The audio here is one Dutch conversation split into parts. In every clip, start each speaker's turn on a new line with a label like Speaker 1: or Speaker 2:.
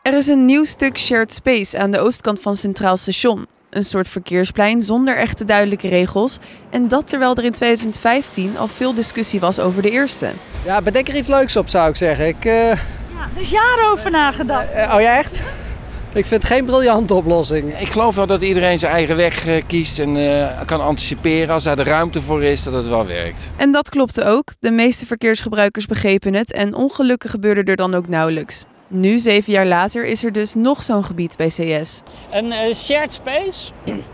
Speaker 1: Er is een nieuw stuk shared space aan de oostkant van Centraal Station. Een soort verkeersplein zonder echte duidelijke regels. En dat terwijl er in 2015 al veel discussie was over de eerste.
Speaker 2: Ja, bedenk er iets leuks op, zou ik zeggen.
Speaker 3: Ja, er is jaren over nagedacht.
Speaker 2: Oh ja, echt? Ik vind het geen briljante oplossing.
Speaker 4: Ik geloof wel dat iedereen zijn eigen weg kiest en kan anticiperen. Als daar de ruimte voor is, dat het wel werkt.
Speaker 1: En dat klopte ook. De meeste verkeersgebruikers begrepen het en ongelukken gebeurde er dan ook nauwelijks. Nu, 7 jaar later, is er dus nog zo'n gebied bij CS.
Speaker 5: Een shared space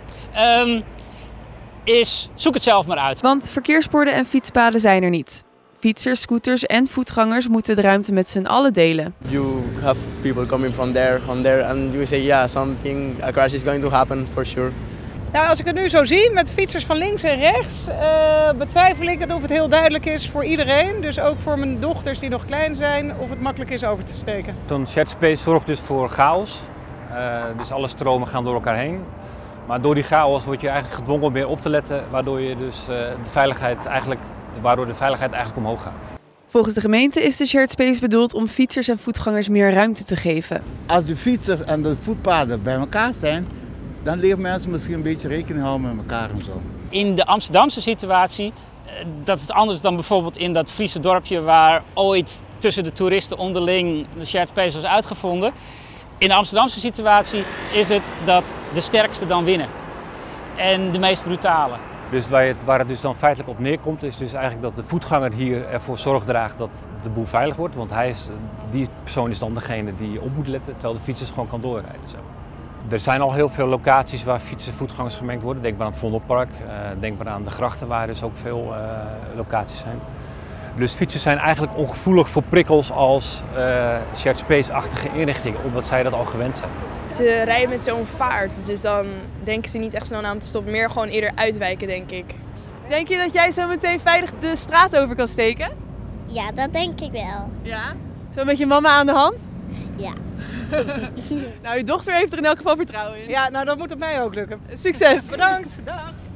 Speaker 5: is, zoek het zelf maar uit.
Speaker 1: Want verkeersborden en fietspaden zijn er niet. Fietsers, scooters en voetgangers moeten de ruimte met z'n allen delen.
Speaker 6: You have people coming from there, and you say, yeah, a crash is going to happen for sure.
Speaker 3: Nou, als ik het nu zo zie, met fietsers van links en rechts, betwijfel ik het of het heel duidelijk is voor iedereen. Dus ook voor mijn dochters die nog klein zijn, of het makkelijk is over te steken.
Speaker 7: Zo'n shared space zorgt dus voor chaos. Dus alle stromen gaan door elkaar heen. Maar door die chaos word je eigenlijk gedwongen om meer op te letten, waardoor de veiligheid eigenlijk omhoog gaat.
Speaker 1: Volgens de gemeente is de shared space bedoeld om fietsers en voetgangers meer ruimte te geven.
Speaker 8: Als de fietsers en de voetpaden bij elkaar zijn, dan leren mensen misschien een beetje rekening houden met elkaar en zo.
Speaker 5: In de Amsterdamse situatie, dat is anders dan bijvoorbeeld in dat Friese dorpje waar ooit tussen de toeristen onderling de shared space was uitgevonden. In de Amsterdamse situatie is het dat de sterkste dan winnen. En de meest brutale.
Speaker 7: Dus waar het dus dan feitelijk op neerkomt, is dus eigenlijk dat de voetganger hier ervoor zorg draagt dat de boel veilig wordt. Want die persoon is dan degene die op moet letten, terwijl de fietsers gewoon kan doorrijden. Zo. Er zijn al heel veel locaties waar fietsen en voetgangers gemengd worden. Denk maar aan het Vondelpark, denk maar aan de grachten waar dus ook veel locaties zijn. Dus fietsers zijn eigenlijk ongevoelig voor prikkels als shared space-achtige inrichtingen, omdat zij dat al gewend zijn.
Speaker 9: Ze rijden met zo'n vaart, dus dan denken ze niet echt snel aan te stoppen. Meer gewoon eerder uitwijken, denk ik.
Speaker 1: Denk je dat jij zo meteen veilig de straat over kan steken?
Speaker 10: Ja, dat denk ik wel.
Speaker 1: Ja? Zo met je mama aan de hand?
Speaker 10: Ja.
Speaker 1: Nou, je dochter heeft er in elk geval vertrouwen in.
Speaker 3: Ja, nou dat moet op mij ook lukken.
Speaker 1: Succes!
Speaker 3: Bedankt, dag!